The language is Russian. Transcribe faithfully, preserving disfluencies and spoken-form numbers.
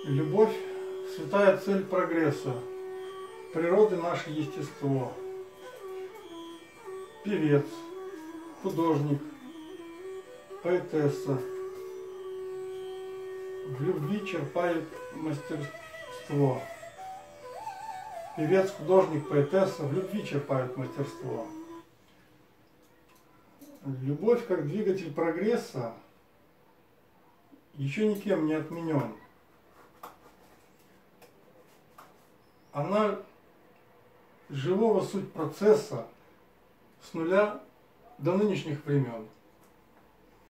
Любовь – святая цель прогресса, природы наше естество. Певец, художник, поэтесса в любви черпает мастерство. Певец, художник, поэтесса в любви черпают мастерство. Любовь как двигатель прогресса еще никем не отменен. Она живого суть процесса с нуля до нынешних времен.